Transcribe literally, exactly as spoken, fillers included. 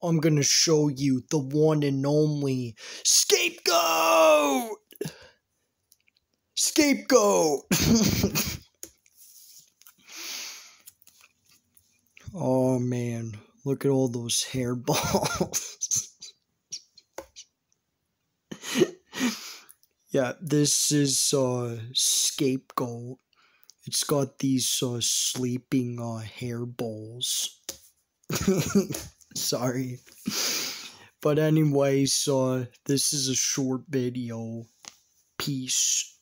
I'm gonna show you the one and only Scapegoat! Scapegoat! Oh man, look at all those hairballs. Yeah, this is uh Scapegoat. It's got these uh, sleeping uh, hairballs. Sorry. But anyways, uh, this is a short video. Peace.